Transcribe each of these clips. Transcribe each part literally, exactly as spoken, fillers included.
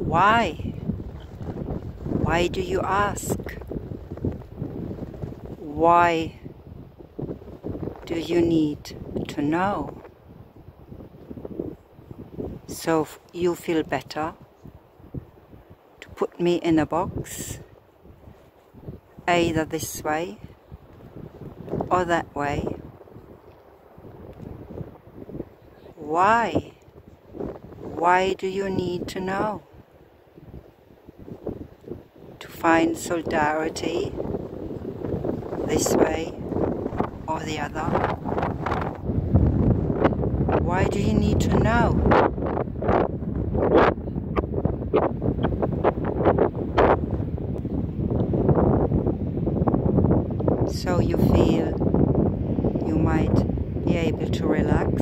Why? Why do you ask? Why do you need to know? So you feel better to put me in a box, either this way or that way. Why? Why do you need to know? To find solidarity this way or the other? Why do you need to know? So you feel you might be able to relax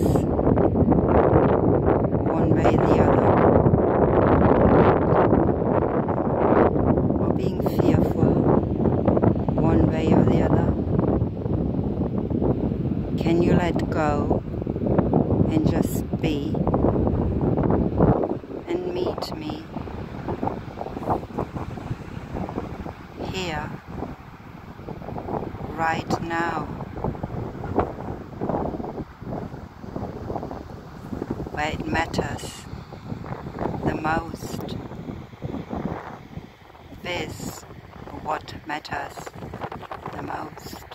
one way or the other, or being fearful one way or the other. Can you let go and just be and meet me here, right now, where it matters the most? This what matters the most.